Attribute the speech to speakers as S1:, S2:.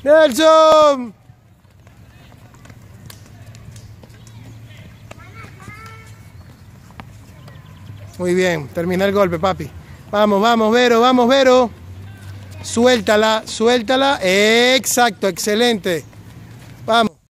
S1: ¡Nelson! Muy bien, termina el golpe, papi. Vamos, vamos, Vero, vamos, Vero. Suéltala, suéltala. Exacto, excelente.